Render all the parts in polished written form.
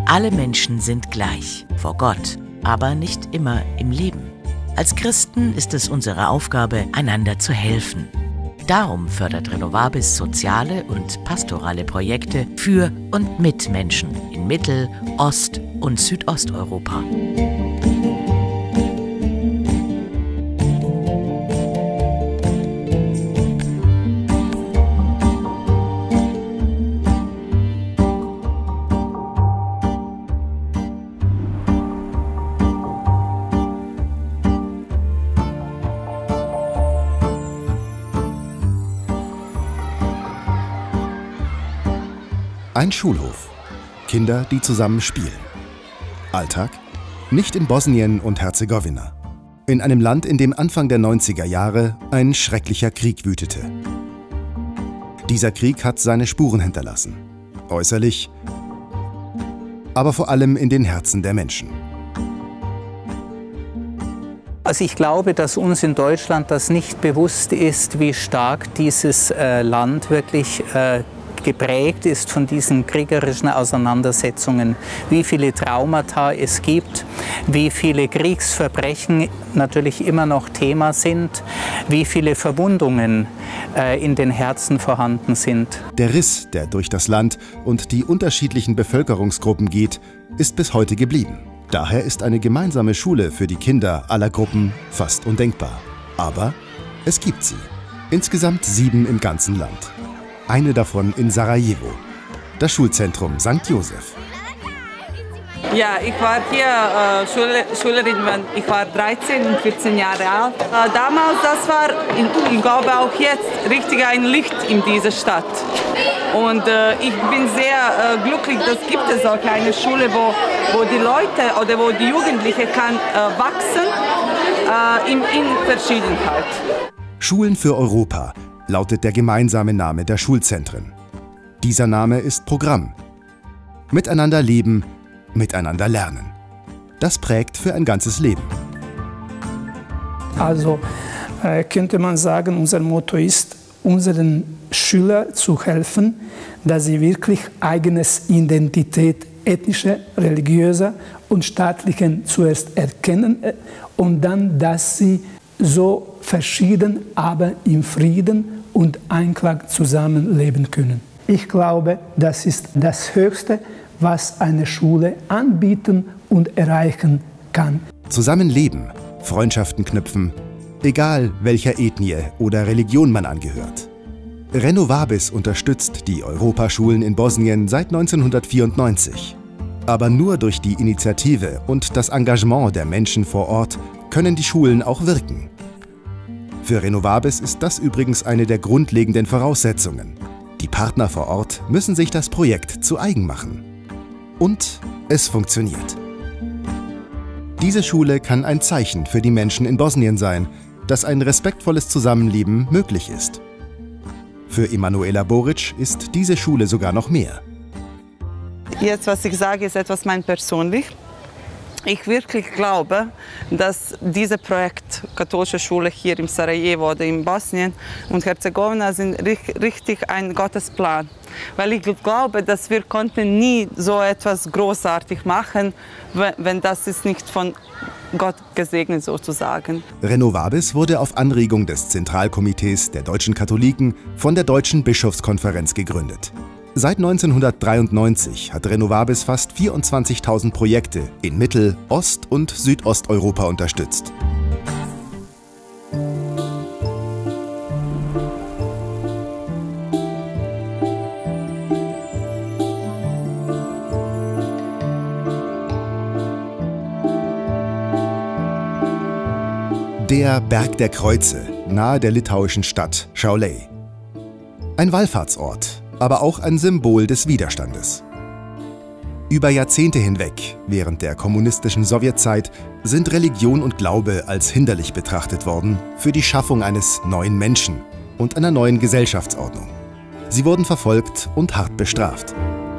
Alle Menschen sind gleich, vor Gott, aber nicht immer im Leben. Als Christen ist es unsere Aufgabe, einander zu helfen. Darum fördert Renovabis soziale und pastorale Projekte für und mit Menschen in Mittel-, Ost- und Südosteuropa. Ein Schulhof. Kinder, die zusammen spielen. Alltag? Nicht in Bosnien und Herzegowina. In einem Land, in dem Anfang der 90er Jahre ein schrecklicher Krieg wütete. Dieser Krieg hat seine Spuren hinterlassen. Äußerlich, aber vor allem in den Herzen der Menschen. Also ich glaube, dass uns in Deutschland das nicht bewusst ist, wie stark dieses Land wirklich geprägt ist von diesen kriegerischen Auseinandersetzungen, wie viele Traumata es gibt, wie viele Kriegsverbrechen natürlich immer noch Thema sind, wie viele Verwundungen in den Herzen vorhanden sind. Der Riss, der durch das Land und die unterschiedlichen Bevölkerungsgruppen geht, ist bis heute geblieben. Daher ist eine gemeinsame Schule für die Kinder aller Gruppen fast undenkbar. Aber es gibt sie. Insgesamt 7 im ganzen Land. Eine davon in Sarajevo, das Schulzentrum St. Josef. Ja, ich war hier Schülerin, ich war 13 und 14 Jahre alt. Damals, das war, ich glaube auch jetzt, richtig ein Licht in dieser Stadt. Und ich bin sehr glücklich, dass gibt es auch eine Schule, wo die Leute oder wo die Jugendlichen kann wachsen in Verschiedenheit. Schulen für Europa lautet der gemeinsame Name der Schulzentren. Dieser Name ist Programm. Miteinander leben, miteinander lernen. Das prägt für ein ganzes Leben. Also könnte man sagen, unser Motto ist, unseren Schülern zu helfen, dass sie wirklich eigenes Identität, ethnische, religiöse und staatliche zuerst erkennen und dann, dass sie so verschieden, aber im Frieden und Einklang zusammenleben können. Ich glaube, das ist das Höchste, was eine Schule anbieten und erreichen kann. Zusammenleben, Freundschaften knüpfen, egal welcher Ethnie oder Religion man angehört. Renovabis unterstützt die Europaschulen in Bosnien seit 1994. Aber nur durch die Initiative und das Engagement der Menschen vor Ort können die Schulen auch wirken. Für Renovabis ist das übrigens eine der grundlegenden Voraussetzungen. Die Partner vor Ort müssen sich das Projekt zu eigen machen. Und es funktioniert. Diese Schule kann ein Zeichen für die Menschen in Bosnien sein, dass ein respektvolles Zusammenleben möglich ist. Für Emanuela Boric ist diese Schule sogar noch mehr. Jetzt, was ich sage, ist etwas mein persönlich. Ich wirklich glaube, dass dieses Projekt Katholische Schule hier in Sarajevo oder in Bosnien und Herzegowina sind richtig ein Gottesplan. Weil ich glaube, dass wir konnten nie so etwas großartig machen, wenn das ist nicht von Gott gesegnet sozusagen. Renovabis wurde auf Anregung des Zentralkomitees der deutschen Katholiken von der Deutschen Bischofskonferenz gegründet. Seit 1993 hat Renovabis fast 24.000 Projekte in Mittel-, Ost- und Südosteuropa unterstützt. Der Berg der Kreuze, nahe der litauischen Stadt Šiauliai. Ein Wallfahrtsort, aber auch ein Symbol des Widerstandes. Über Jahrzehnte hinweg, während der kommunistischen Sowjetzeit, sind Religion und Glaube als hinderlich betrachtet worden für die Schaffung eines neuen Menschen und einer neuen Gesellschaftsordnung. Sie wurden verfolgt und hart bestraft.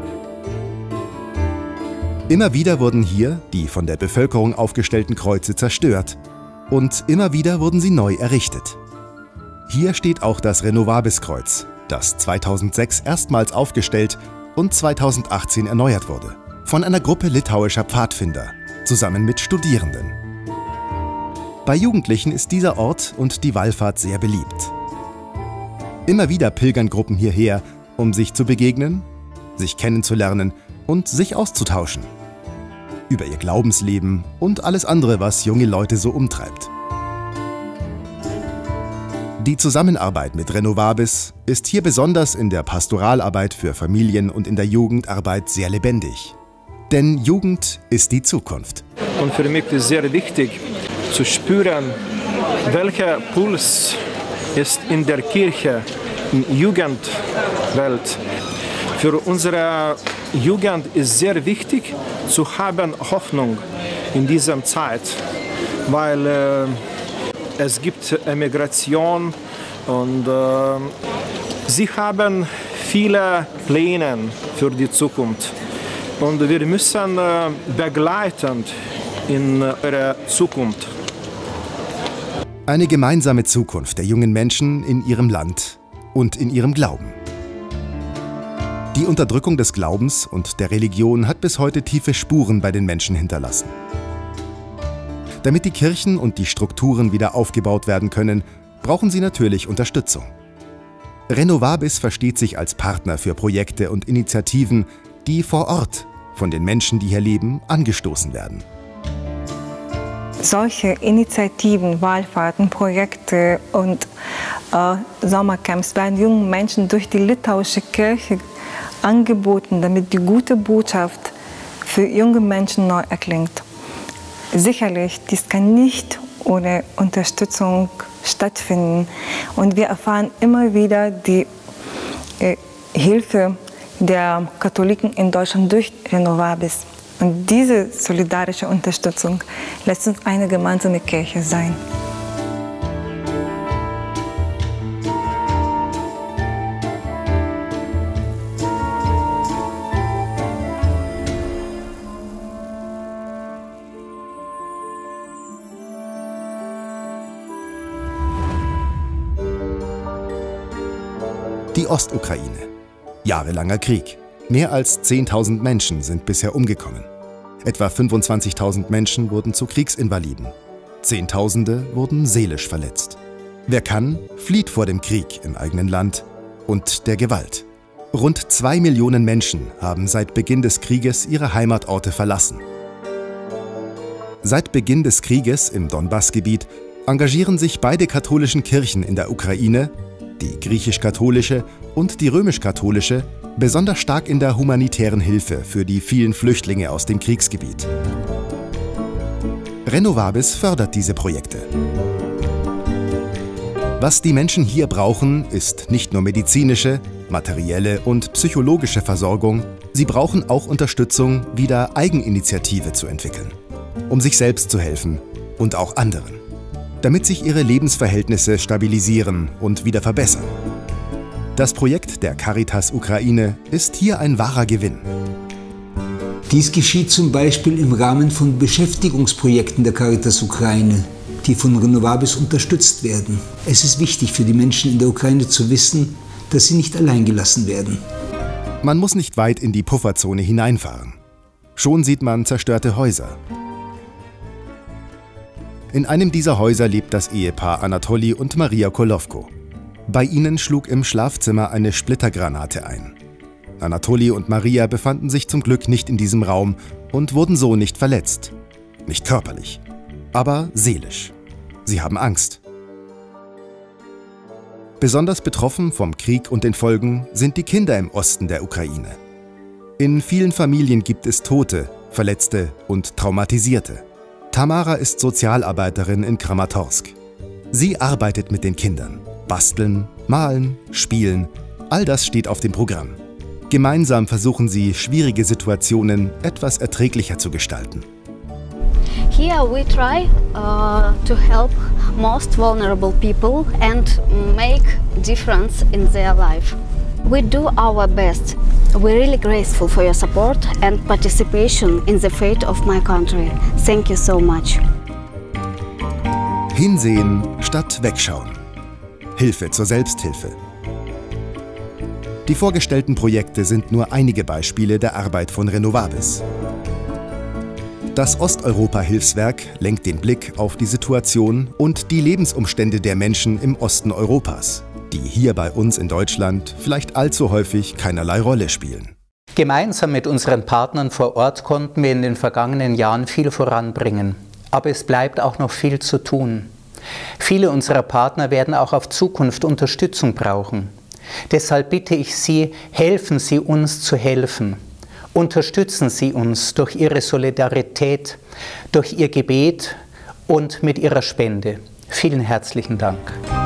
Immer wieder wurden hier die von der Bevölkerung aufgestellten Kreuze zerstört und immer wieder wurden sie neu errichtet. Hier steht auch das Renovabis-Kreuz, das 2006 erstmals aufgestellt und 2018 erneuert wurde. von einer Gruppe litauischer Pfadfinder, zusammen mit Studierenden. Bei Jugendlichen ist dieser Ort und die Wallfahrt sehr beliebt. Immer wieder pilgern Gruppen hierher, um sich zu begegnen, sich kennenzulernen und sich auszutauschen. Über ihr Glaubensleben und alles andere, was junge Leute so umtreibt. Die Zusammenarbeit mit Renovabis ist hier besonders in der Pastoralarbeit für Familien und in der Jugendarbeit sehr lebendig. Denn Jugend ist die Zukunft. Und für mich ist es sehr wichtig zu spüren, welcher Puls ist in der Kirche, in der Jugendwelt. Für unsere Jugend ist sehr wichtig zu haben Hoffnung in dieser Zeit, weil es gibt Emigration und sie haben viele Pläne für die Zukunft. Und wir müssen begleiten in ihre Zukunft. Eine gemeinsame Zukunft der jungen Menschen in ihrem Land und in ihrem Glauben. Die Unterdrückung des Glaubens und der Religion hat bis heute tiefe Spuren bei den Menschen hinterlassen. Damit die Kirchen und die Strukturen wieder aufgebaut werden können, brauchen sie natürlich Unterstützung. Renovabis versteht sich als Partner für Projekte und Initiativen, die vor Ort von den Menschen, die hier leben, angestoßen werden. Solche Initiativen, Wallfahrten, Projekte und Sommercamps werden jungen Menschen durch die litauische Kirche angeboten, damit die gute Botschaft für junge Menschen neu erklingt. Sicherlich, dies kann nicht ohne Unterstützung stattfinden. Und wir erfahren immer wieder die Hilfe der Katholiken in Deutschland durch Renovabis. Und diese solidarische Unterstützung lässt uns eine gemeinsame Kirche sein. Die Ostukraine. Jahrelanger Krieg. Mehr als 10.000 Menschen sind bisher umgekommen. Etwa 25.000 Menschen wurden zu Kriegsinvaliden. Zehntausende wurden seelisch verletzt. Wer kann, flieht vor dem Krieg im eigenen Land und der Gewalt. Rund 2 Millionen Menschen haben seit Beginn des Krieges ihre Heimatorte verlassen. Seit Beginn des Krieges im Donbassgebiet engagieren sich beide katholischen Kirchen in der Ukraine, die griechisch-katholische und die römisch-katholische, besonders stark in der humanitären Hilfe für die vielen Flüchtlinge aus dem Kriegsgebiet. Renovabis fördert diese Projekte. Was die Menschen hier brauchen, ist nicht nur medizinische, materielle und psychologische Versorgung, sie brauchen auch Unterstützung, wieder Eigeninitiative zu entwickeln, um sich selbst zu helfen und auch anderen, damit sich ihre Lebensverhältnisse stabilisieren und wieder verbessern. Das Projekt der Caritas Ukraine ist hier ein wahrer Gewinn. Dies geschieht zum Beispiel im Rahmen von Beschäftigungsprojekten der Caritas Ukraine, die von Renovabis unterstützt werden. Es ist wichtig für die Menschen in der Ukraine zu wissen, dass sie nicht allein gelassen werden. Man muss nicht weit in die Pufferzone hineinfahren. Schon sieht man zerstörte Häuser. In einem dieser Häuser lebt das Ehepaar Anatoli und Maria Kolowko. Bei ihnen schlug im Schlafzimmer eine Splittergranate ein. Anatoli und Maria befanden sich zum Glück nicht in diesem Raum und wurden so nicht verletzt. Nicht körperlich, aber seelisch. Sie haben Angst. Besonders betroffen vom Krieg und den Folgen sind die Kinder im Osten der Ukraine. In vielen Familien gibt es Tote, Verletzte und Traumatisierte. Tamara ist Sozialarbeiterin in Kramatorsk. Sie arbeitet mit den Kindern. Basteln, malen, spielen, all das steht auf dem Programm. Gemeinsam versuchen sie, schwierige Situationen etwas erträglicher zu gestalten. Here we try to help most vulnerable people and make difference in their life. We do our best. We're really grateful for your support and participation in the fate of my country. Thank you so much. Hinsehen statt wegschauen. Hilfe zur Selbsthilfe. Die vorgestellten Projekte sind nur einige Beispiele der Arbeit von Renovabis. Das Osteuropa-Hilfswerk lenkt den Blick auf die Situation und die Lebensumstände der Menschen im Osten Europas, die hier bei uns in Deutschland vielleicht allzu häufig keinerlei Rolle spielen. Gemeinsam mit unseren Partnern vor Ort konnten wir in den vergangenen Jahren viel voranbringen. Aber es bleibt auch noch viel zu tun. Viele unserer Partner werden auch auf Zukunft Unterstützung brauchen. Deshalb bitte ich Sie, helfen Sie uns zu helfen. Unterstützen Sie uns durch Ihre Solidarität, durch Ihr Gebet und mit Ihrer Spende. Vielen herzlichen Dank.